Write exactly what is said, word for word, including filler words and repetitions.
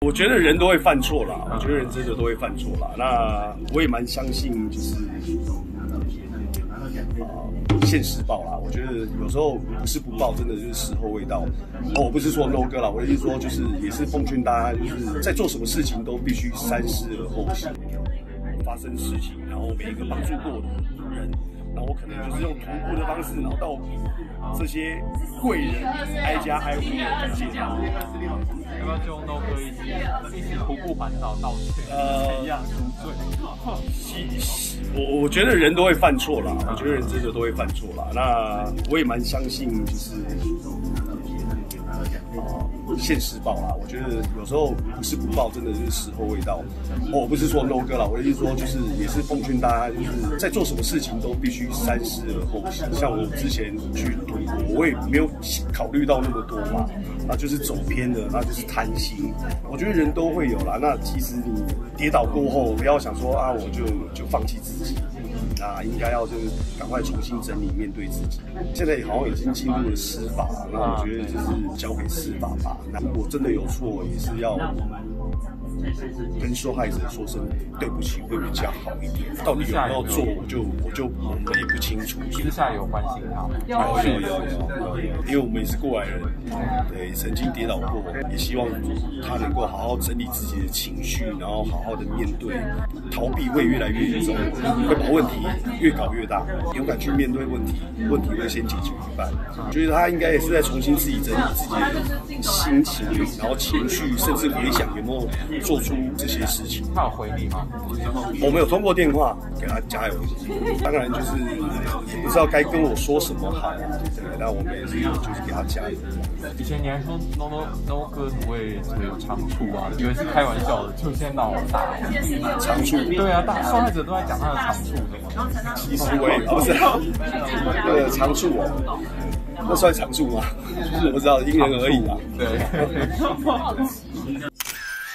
我觉得人都会犯错啦，我觉得人真的都会犯错啦。那我也蛮相信，就是啊，现世报啦。我觉得有时候不是不报，真的就是时候未到。哦，我不是说 no 哥啦，我的意思说就是也是奉劝大家，就是在做什么事情都必须三思而后行。发生事情，然后每一个帮助过的人。然后我可能就是用徒步的方式，然后到这些贵人挨家挨户的感谢他。 要不要就 no 哥一起一起徒步环岛道歉？呃，一样赎罪。 我我觉得人都会犯错啦，我觉得人真的都会犯错啦。那我也蛮相信，就是啊，现世报啦。我觉得有时候不是不报，真的就是时候未到。哦，我不是说 no 哥啦，我的意思说就是也是奉劝大家，就是在做什么事情都必须三思而后行。像我之前去徒步，我也没有考虑到那么多嘛，那就是走偏了，那就是贪心。我觉得人都会有啦。那其实你跌倒过后，不要想说啊，我就就放弃自己。那应该要就是赶快重新整理面对自己。现在好像已经进入了司法，那我觉得就是交给司法吧。那如果真的有错，也是要跟受害者说声对不起，会比较好一点。到底有没有做，我就我就我们也不清楚。 私下有关心他吗？ 有有有有，因为我们也是过来人，对，曾经跌倒过，也希望他能够好好整理自己的情绪，然后好好的面对。逃避会越来越严重，会把问题越搞越大。勇敢去面对问题，问题会先解决一半。我觉得他应该也是在重新自己整理自己的心情，然后情绪，甚至回想有没有做出这些事情。 他有回你吗？ 我们有通过电话给他加油，当然就是也不知道该跟我说什么好，对，那我们也是就是给他加油。 以前你还说 no no no 哥不会这个有长处啊，以为是开玩笑的，就现在闹大长处。 对啊，大受害者都在讲他的长处的。 其实我也不是那个长处哦，那算长处吗？我不知道，因人而异吧。 对。